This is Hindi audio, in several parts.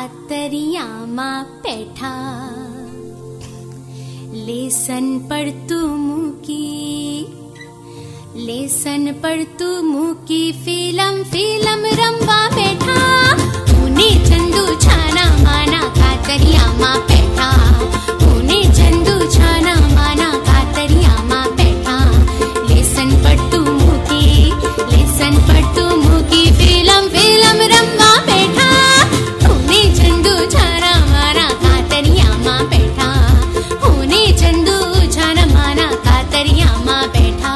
કાતરિયામાં પેઠા લેસન પડતું મૂકી ફિલ્મ રમવા બેઠા ઉને ચંદુ છાના માના કાતરિયામાં પેઠા ઉને ચંદુ છાના માના કાતરિયામાં પેઠા લેસન પડતું મૂકી ફિલ્મ રમવા બેઠા ઉને ચંદુ છાના માના કાતરિયામાં પેઠા ઉને ચંદુ છાના માના કાતરિયામાં પેઠા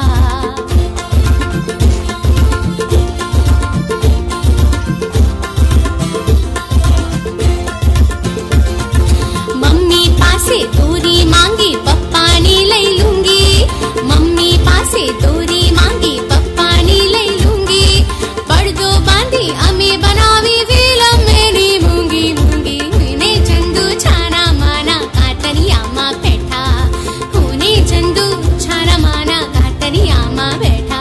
दोरी मांगी पप्पा नी लई लूंगी मम्मी पासे दोरी मांगी पप्पा नी लई लूंगी पर्दो बांधी अमे बनावी फिल्म मेरी मूंगी ने चंदू छाना माना कातरियामा बैठा ने चंदू छाना माना कातरियामा बैठा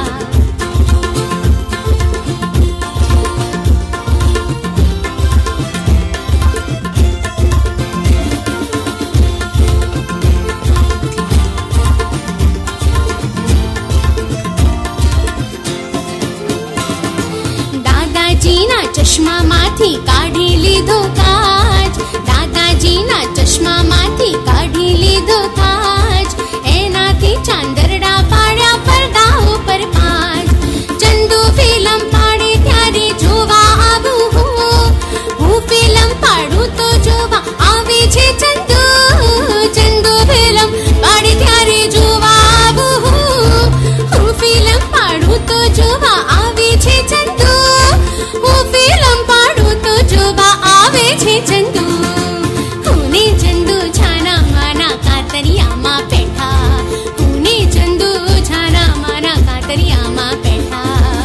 चश्मा माथी काढी लीधो काच दादाजीना चश्मा माथी काढी लीधो काच एनाथी चांदरडा पाड्या पर्दा उपर पाच चंदू फिल्म पाडे त्यारे जोवा आवू हूँ फिल्म पाडू तो जोवा आवे छे चंदू फिल्म पाडे त्यारे जोवा आवू हूँ फिल्म पाडू तो जोवा आवे छे चंदू फिल्म पाडू तो जोवा आवे छे चंदू ने चंदू छाना माना कातरियामा बैठा ने चंदू छाना माना कातरियामा बैठा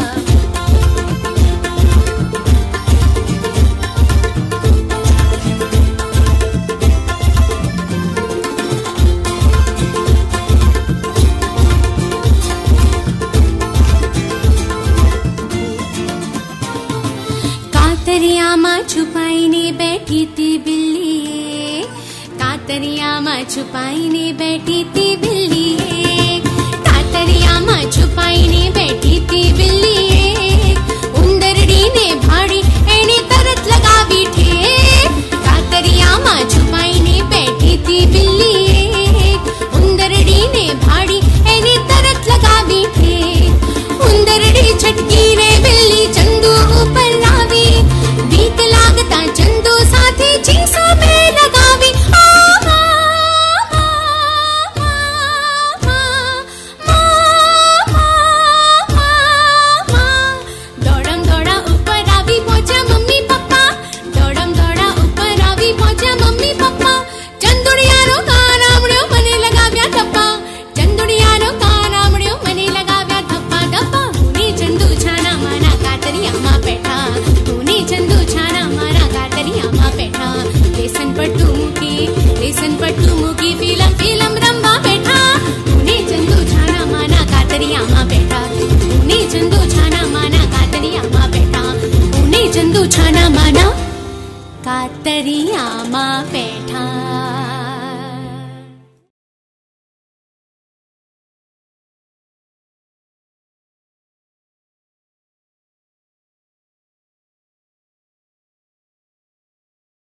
कातरियामा छुपाईने बैठी थी बिल्ली कातरियामा छुपाईने बैठी थी बिल्ली कातरियामा छुपाईने बैठी थी बिल्ली उंदरडी ने भाड़ी एने तरत लगावी ठे कातरियामा छुपाईने बैठी थी बिल्ली उंदरडी ने भाड़ी एने तरत लगावी ठे उंदरडी छटकी रे बिल्ली चंदू ऊपर लावी बीक लागता चंदू साथी चीसो में लगावी दौड़म दौड़ा ऊपर आवी पहुंचा मम्मी पप्पा दौड़म दौड़ा ऊपर आवी पहुंचा मम्मी पप्पा चंदुड़ियारो कानामड़ो मने लगाव्या थप्पा चंदुड़ियारो कानामड़ो मने लगाव्या थप्पा धप्पा ने चंदू छाना माना कातरियामा बैठा ने चंदू छाना माना कातरियामा बैठा लेसन पट्टू मूकी फिल्म रंबा बैठा ने चंदू छाना माना कातरियामा बैठा ने चंदू छाना माना कातरियामा बैठा ने चंदू छाना माना कातरियामा बैठा।